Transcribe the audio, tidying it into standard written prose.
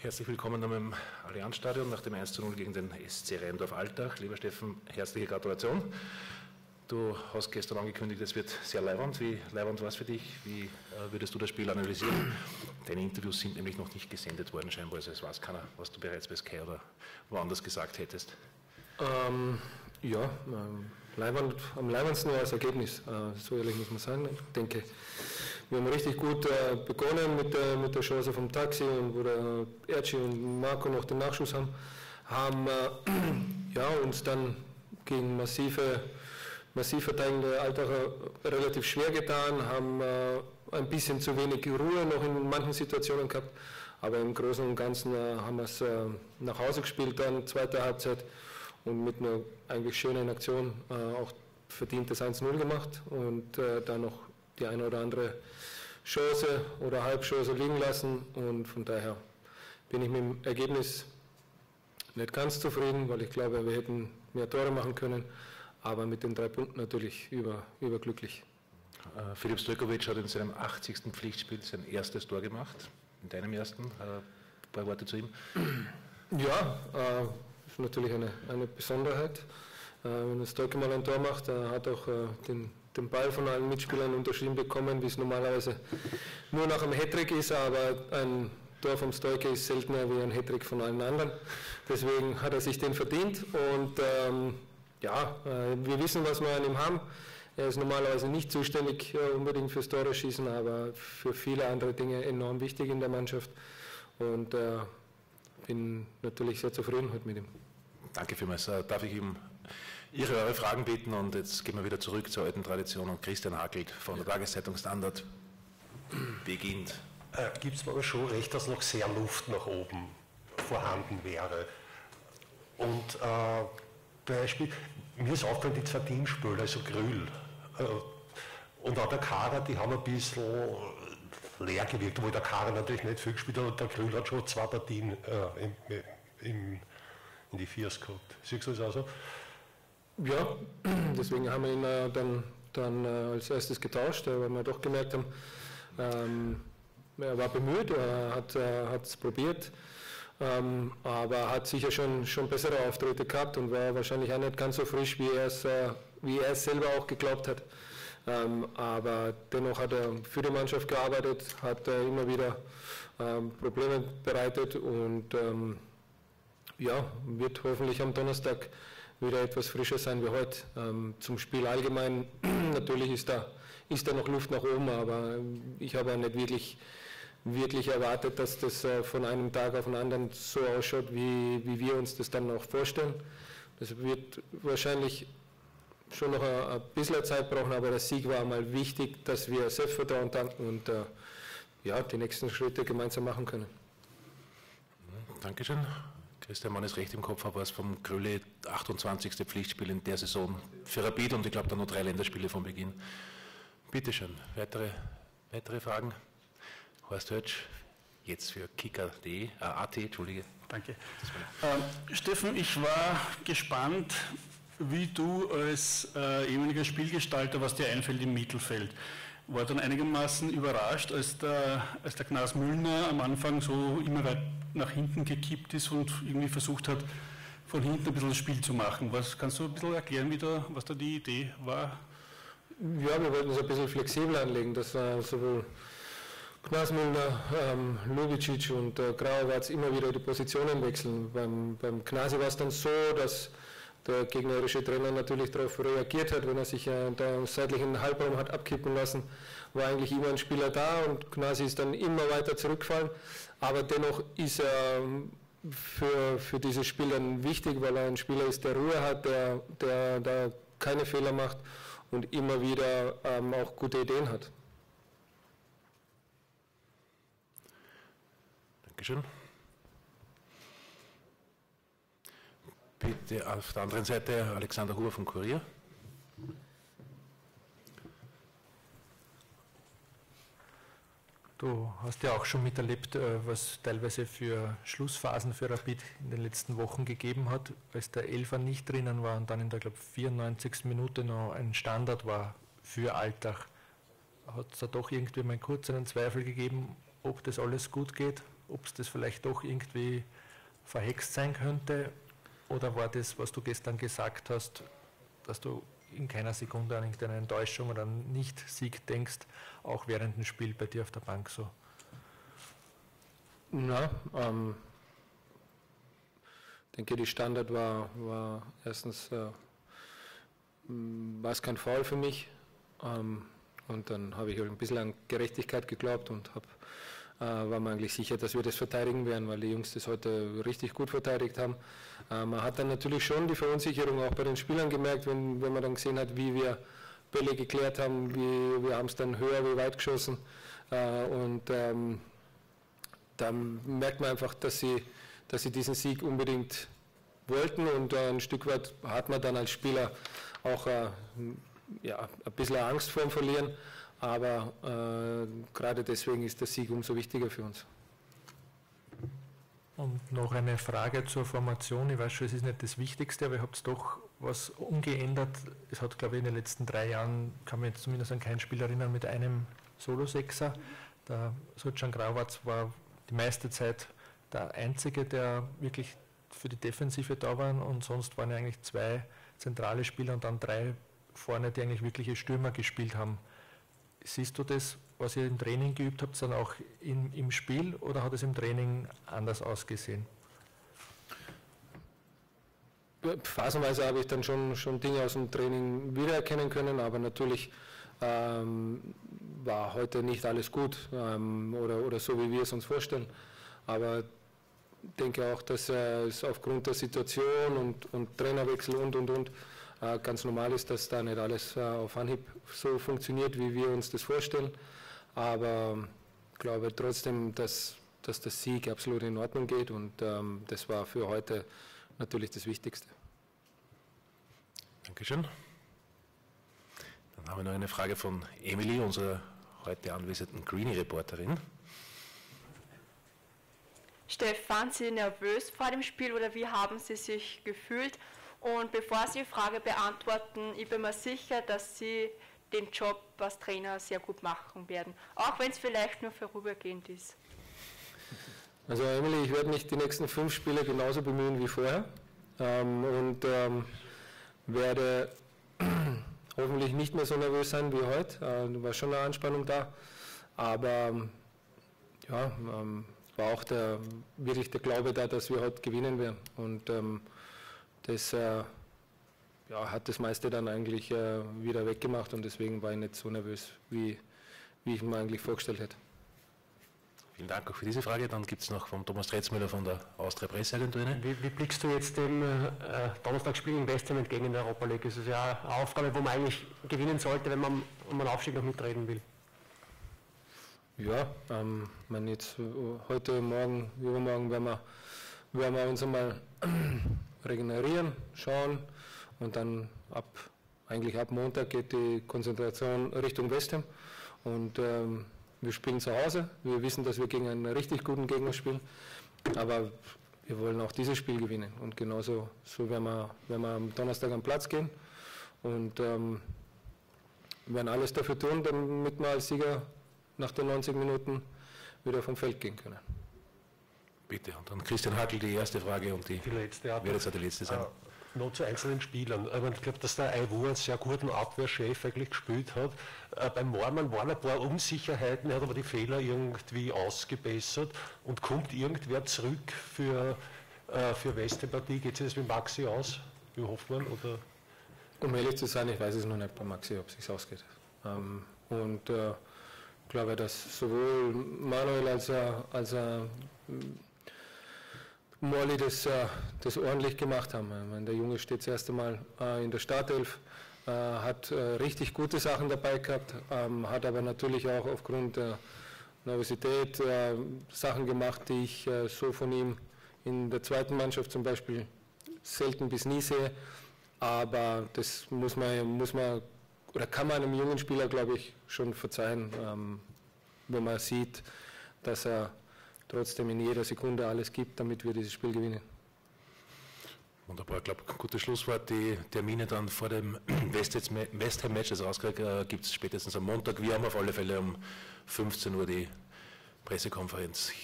Herzlich willkommen am Allianzstadion nach dem 1:0 gegen den SC Rheindorf-Altach. Lieber Steffen, herzliche Gratulation. Du hast gestern angekündigt, es wird sehr leiwand. Wie leiwand war es für dich? Wie würdest du das Spiel analysieren? Deine Interviews sind nämlich noch nicht gesendet worden, scheinbar. Also es weiß keiner, was du bereits bei Sky oder woanders gesagt hättest. Leiwand, am leibendsten war das Ergebnis, so ehrlich muss man sein. Ich denke, wir haben richtig gut begonnen mit der Chance vom Taxi, wo der Erci und Marco noch den Nachschuss haben uns dann gegen massiv verteidigende Altacher relativ schwer getan, haben ein bisschen zu wenig Ruhe noch in manchen Situationen gehabt, aber im Großen und Ganzen haben wir es nach Hause gespielt, dann zweite Halbzeit und mit einer eigentlich schönen Aktion auch verdient das 1:0 gemacht und dann noch die eine oder andere Chance oder Halbchance liegen lassen und von daher bin ich mit dem Ergebnis nicht ganz zufrieden, weil ich glaube, wir hätten mehr Tore machen können, aber mit den 3 Punkten natürlich überglücklich. Filip Stojkovic hat in seinem 80. Pflichtspiel sein erstes Tor gemacht, in deinem ersten. Ein paar Worte zu ihm. Ja, ist natürlich eine Besonderheit. Wenn der Stojko mal ein Tor macht, hat auch den Ball von allen Mitspielern unterschrieben bekommen, wie es normalerweise nur nach einem Hattrick ist, aber ein Tor vom Stojko ist seltener wie ein Hattrick von allen anderen. Deswegen hat er sich den verdient und wir wissen, was wir an ihm haben. Er ist normalerweise nicht zuständig unbedingt fürs Tore schießen, aber für viele andere Dinge enorm wichtig in der Mannschaft und bin natürlich sehr zufrieden heute mit ihm. Danke vielmals. Darf ich ihm eure Fragen bitten und jetzt gehen wir wieder zurück zur alten Tradition und Christian Hackelt von der Tageszeitung Standard beginnt. Gibt es mir aber schon recht, dass noch sehr Luft nach oben vorhanden wäre. Und Beispiel, mir ist aufgefallen, die 2 Teamspieler, also Grühl und auch der Kader, die haben ein bisschen leer gewirkt, obwohl der Kader natürlich nicht viel gespielt hat, und der Grühl hat schon 2 Partien in die Viers gehabt. Siehst du das auch so? Ja, deswegen haben wir ihn dann als erstes getauscht, weil wir doch gemerkt haben, er war bemüht, er hat es probiert, aber hat sicher schon bessere Auftritte gehabt und war wahrscheinlich auch nicht ganz so frisch, wie er es selber auch geglaubt hat. Aber dennoch hat er für die Mannschaft gearbeitet, hat immer wieder Probleme bereitet und wird hoffentlich am Donnerstag wieder etwas frischer sein wie heute. Zum Spiel allgemein, natürlich ist da noch Luft nach oben, aber ich habe auch nicht wirklich erwartet, dass das von einem Tag auf den anderen so ausschaut, wie wir uns das dann auch vorstellen. Das wird wahrscheinlich schon noch ein bisschen Zeit brauchen, aber der Sieg war einmal wichtig, dass wir Selbstvertrauen tanken und die nächsten Schritte gemeinsam machen können. Dankeschön. Christian, Mann ist recht im Kopf, aber es vom Krölle 28. Pflichtspiel in der Saison für Rapid und ich glaube dann noch 3 Länderspiele von Beginn. Bitte schön, weitere Fragen? Horst Hötsch, jetzt für Kicker.de, AT, entschuldige. Danke. Steffen, ich war gespannt, wie du als ehemaliger Spielgestalter, was dir einfällt im Mittelfeld. War dann einigermaßen überrascht, als der Knas Müllner am Anfang so immer weit nach hinten gekippt ist und irgendwie versucht hat, von hinten ein bisschen das Spiel zu machen. Kannst du ein bisschen erklären, was da die Idee war? Ja, wir wollten es ein bisschen flexibel anlegen, dass sowohl Knas Müllner, Ljubicic und Grauwatz immer wieder die Positionen wechseln. Beim Knasi war es dann so, dass der gegnerische Trainer natürlich darauf reagiert hat, wenn er sich da im seitlichen Halbraum hat abkippen lassen, war eigentlich immer ein Spieler da und Knasi ist dann immer weiter zurückgefallen. Aber dennoch ist er für dieses Spiel dann wichtig, weil er ein Spieler ist, der Ruhe hat, der da keine Fehler macht und immer wieder auch gute Ideen hat. Dankeschön. Bitte auf der anderen Seite Alexander Huber vom Kurier. Du hast ja auch schon miterlebt, was teilweise für Schlussphasen für Rapid in den letzten Wochen gegeben hat, als der Elfer nicht drinnen war und dann in der, glaube ich, 94. Minute noch ein Standard war für Altach. Hat es da doch irgendwie mal kurz einen Zweifel gegeben, ob das alles gut geht? ob es das vielleicht doch irgendwie verhext sein könnte? Oder war das, was du gestern gesagt hast, dass du in keiner Sekunde an irgendeine Enttäuschung oder einen Nicht-Sieg denkst, auch während dem Spiel bei dir auf der Bank so? Na, ich denke, die Standard war erstens, war es kein Foul für mich, und dann habe ich ein bisschen an Gerechtigkeit geglaubt und war mir eigentlich sicher, dass wir das verteidigen werden, weil die Jungs das heute richtig gut verteidigt haben. Man hat dann natürlich schon die Verunsicherung auch bei den Spielern gemerkt, wenn man dann gesehen hat, wie wir Bälle geklärt haben, wir haben es dann höher wie weit geschossen, und dann merkt man einfach, dass sie diesen Sieg unbedingt wollten, und ein Stück weit hat man dann als Spieler auch ein bisschen Angst vor dem Verlieren, aber gerade deswegen ist der Sieg umso wichtiger für uns. Und noch eine Frage zur Formation. Ich weiß schon, es ist nicht das Wichtigste, aber ihr habt doch was umgeändert. Es hat, glaube ich, in den letzten 3 Jahren, kann mich jetzt zumindest an keinen Spieler erinnern, mit einem Solo-Sechser. Der Sucan Grauwatz war die meiste Zeit der Einzige, der wirklich für die Defensive da war, und sonst waren ja eigentlich 2 zentrale Spieler und dann 3 vorne, die eigentlich wirkliche Stürmer gespielt haben. Siehst du das, was ihr im Training geübt habt, dann auch im Spiel, oder hat es im Training anders ausgesehen? Phasenweise habe ich dann schon Dinge aus dem Training wiedererkennen können, aber natürlich war heute nicht alles gut, oder so, wie wir es uns vorstellen. Aber ich denke auch, dass es aufgrund der Situation und Trainerwechsel und ganz normal ist, dass da nicht alles auf Anhieb so funktioniert, wie wir uns das vorstellen. Aber ich glaube trotzdem, dass der Sieg absolut in Ordnung geht, und das war für heute natürlich das Wichtigste. Dankeschön. Dann haben wir noch eine Frage von Emily, unserer heute anwesenden Greenie-Reporterin. Steff, waren Sie nervös vor dem Spiel oder wie haben Sie sich gefühlt? Und bevor Sie die Frage beantworten, ich bin mir sicher, dass Sie den Job als Trainer sehr gut machen werden, auch wenn es vielleicht nur vorübergehend ist. Also Emily, ich werde mich die nächsten 5 Spiele genauso bemühen wie vorher, und werde hoffentlich nicht mehr so nervös sein wie heute. Da war schon eine Anspannung da, aber ja, war auch wirklich der Glaube da, dass wir heute gewinnen werden, und das hat das meiste dann eigentlich wieder weggemacht, und deswegen war ich nicht so nervös, wie ich mir eigentlich vorgestellt hätte. Vielen Dank auch für diese Frage. Dann gibt es noch von Thomas Tretzmüller von der Austria Presseagentur. Wie blickst du jetzt dem Donnerstagsspiel in West Ham entgegen in der Europa League? Das ist ja eine Aufgabe, wo man eigentlich gewinnen sollte, wenn man um einen Aufstieg noch mitreden will. Ja, jetzt heute, morgen, übermorgen werden wir uns einmal regenerieren, schauen, und dann ab Montag geht die Konzentration Richtung West Ham, und wir spielen zu Hause. Wir wissen, dass wir gegen einen richtig guten Gegner spielen, aber wir wollen auch dieses Spiel gewinnen, und genauso werden wir am Donnerstag am Platz gehen und werden alles dafür tun, damit wir als Sieger nach den 90 Minuten wieder vom Feld gehen können. Bitte, und dann Christian Hackel die erste Frage, und die letzte, wird jetzt auch die letzte sein. Noch zu einzelnen Spielern. Ich glaube, dass der Aiwu einen sehr guten Abwehrchef eigentlich gespielt hat. Beim Moormann waren ein paar Unsicherheiten, er hat aber die Fehler irgendwie ausgebessert, und kommt irgendwer zurück für West-Partie. Geht sich das mit Maxi aus, wie Hoffmann? Oder? Um ehrlich zu sein, ich weiß es noch nicht bei Maxi, ob es sich ausgeht. Ich glaube, dass sowohl Manuel als Molly das ordentlich gemacht haben. Der Junge steht das erste Mal in der Startelf, hat richtig gute Sachen dabei gehabt, hat aber natürlich auch aufgrund der Nervosität Sachen gemacht, die ich so von ihm in der zweiten Mannschaft zum Beispiel selten bis nie sehe. Aber das muss man oder kann man einem jungen Spieler, glaube ich, schon verzeihen, wenn man sieht, dass er trotzdem in jeder Sekunde alles gibt, damit wir dieses Spiel gewinnen. Wunderbar, ich glaube, gutes Schlusswort. Die Termine dann vor dem West Ham-Match, das rausgekriegt, gibt es spätestens am Montag. Wir haben auf alle Fälle um 15 Uhr die Pressekonferenz